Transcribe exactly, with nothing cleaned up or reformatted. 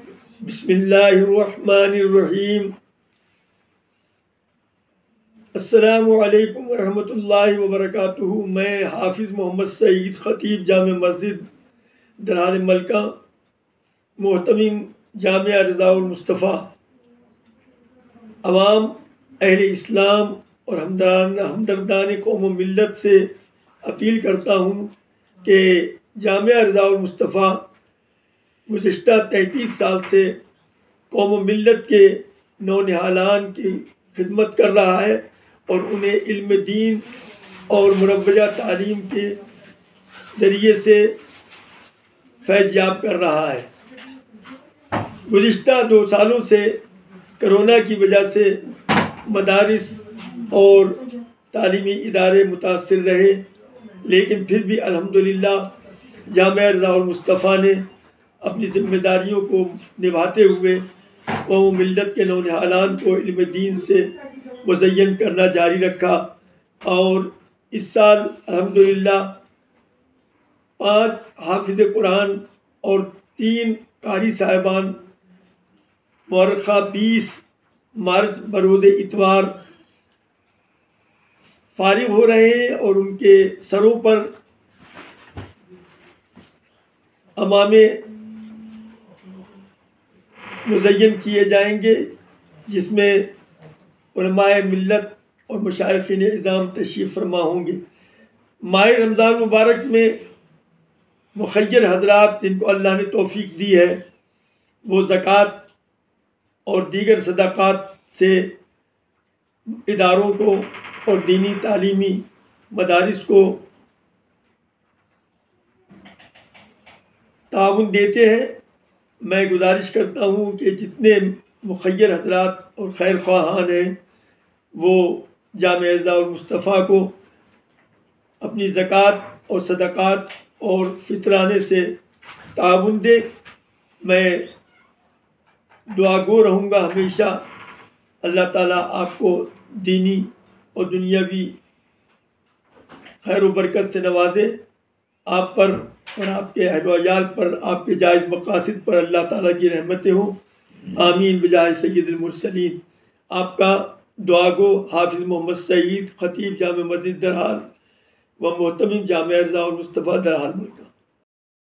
بسم اللہ الرحمن الرحیم۔ السلام علیکم ورحمۃ اللہ وبرکاتہ۔ میں حافظ محمد سعید، خطیب جامع مسجد درحال ملکہ، محتمم جامعہ رضا المصطفیٰ، عوام اہل اسلام اور ہمدردان ہمدردان قوم و ملت سے اپیل کرتا ہوں کہ جامعہ رضا المصطفیٰ گزشتہ تینتیس سال سے قوم و ملت کے نونہالان کی خدمت کر رہا ہے اور انہیں علم دین اور مروجہ تعلیم کے ذریعے سے فیض یاب کر رہا ہے۔ گزشتہ دو سالوں سے کرونا کی وجہ سے مدارس اور تعلیمی ادارے متاثر رہے، لیکن پھر بھی الحمدللہ جامعہ رضا المصطفیٰ نے اپنی ذمہ داریوں کو نبھاتے ہوئے قوم و ملت کے نونہالان کو علم دین سے مزین کرنا جاری رکھا، اور اس سال الحمدللہ پانچ حافظ قرآن اور تین قاری صاحبان مورخہ بیس مارچ بروز اتوار فارغ ہو رہے ہیں، اور ان کے سروں پر عمامے مزین کیے جائیں گے، جس میں علماء ملت اور مشائخین اعظام تشریف فرما ہوں گے۔ ماہ رمضان مبارک میں مخیر حضرات جن کو اللہ نے توفیق دی ہے، وہ زکوٰۃ اور دیگر صدقات سے اداروں کو اور دینی تعلیمی مدارس کو تعاون دیتے ہیں۔ میں گزارش کرتا ہوں کہ جتنے مخیر حضرات اور خیر خواہان ہیں وہ جامعہ رضا المصطفیٰ کو اپنی زکوٰۃ اور صدقات اور فطرانے سے تعاون دے۔ میں دعا گو رہوں گا ہمیشہ، اللہ تعالیٰ آپ کو دینی اور دنیاوی خیر و برکت سے نوازے۔ آپ پر اور آپ کے اہل و عیال پر، آپ کے جائز مقاصد پر اللہ تعالیٰ کی رحمتیں ہوں، آمین بجائے سید المرسلین۔ آپ کا دعا گو حافظ محمد سعید، خطیب جامع مسجد درحال و محتمم جامعہ رضا المصطفیٰ درحال ملکہ۔